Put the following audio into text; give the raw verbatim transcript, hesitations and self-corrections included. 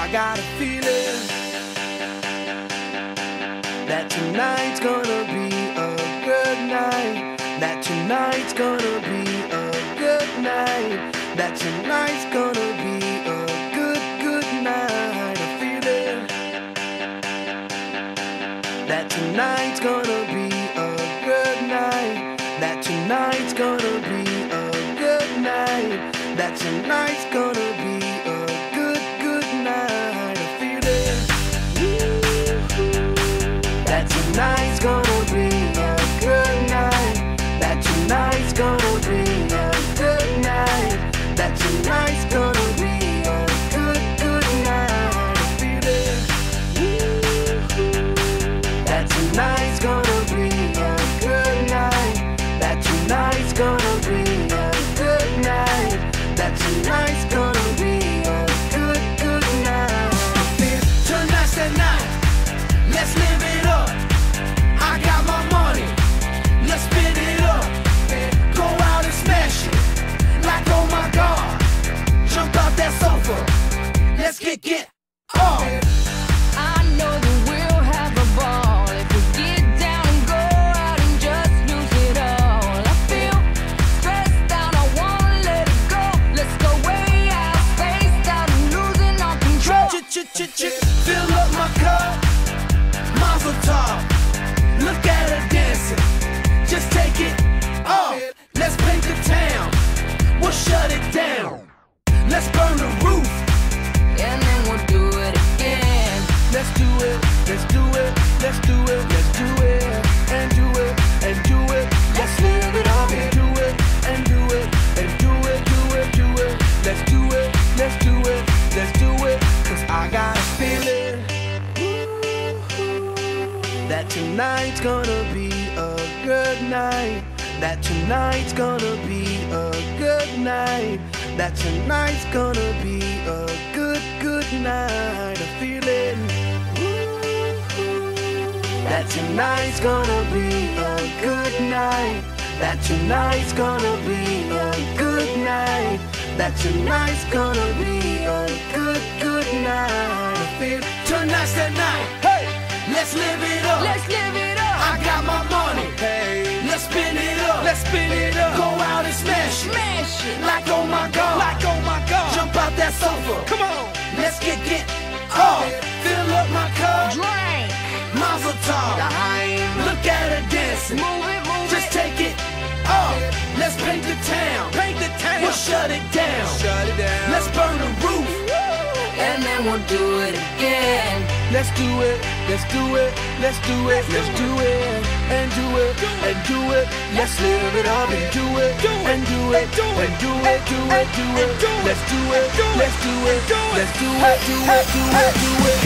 I got a feeling that tonight's gonna be a good night. That tonight's gonna be a good night. That tonight's gonna be a good, good night. A feeling that tonight's gonna be a good night. That tonight's gonna be a good night. That tonight's gonna be a good, good night. A feeling that tonight's gonna be a good night. That tonight's gonna be a good night. That tonight's gonna be a good, good night. A feeling that tonight's gonna be a good night. That tonight's gonna be a good night. That tonight's gonna be a good, good night. Tonight's the night. Let's live it up. I got my money. Let's spin it up. Go out and smash it. Like oh my God. Jump out that sofa. Let's get get off. I know that we'll have a ball if we get down and go out and just lose it all. I feel stressed out, I wanna let it go. Let's go way out, spaced out and losing all control. Ch-ch-ch-ch, fill up my cup. Mazel tov. Look at her dancing. Just take it off. Let's paint the town. We'll shut it down. Let's burn the roof. And then we'll do it again. Let's do it, let's do it, let's do it, let's do it, and do it, and do it. Let's live it up and do it, and do it, and do it, do it, do it. Let's do it, let's do it, let's do it. Cause I got a feeling that tonight's gonna be a good night. That tonight's gonna be a good night. That tonight's gonna be a good, good night. A feeling that tonight's gonna be a good night. That tonight's gonna be a good night. That tonight's gonna be a good, good night. I feel tonight's the night. Hey, let's live it up. Let's live it up. I got my money. Hey, let's spin it up. Let's spin it up. Go out and smash it. Smash it. Like oh my God. Like oh my God. Jump out that sofa. Come on. Let's get get off. Fill up my cup. Drink. Mazel tov. Daheim. Look at her dancing. Move it, move Just it. take it off. Let's paint the town. Paint the town. We'll shut it down. Shut it down. Let's burn the roof. And then we'll do it again. Let's do it, let's do it, let's do it, let's do it, and do it, and do it. Let's live it up and do it, and do it, and do it, do it, do it. Let's do it, let's do it, let's do it, do it, do it, do it.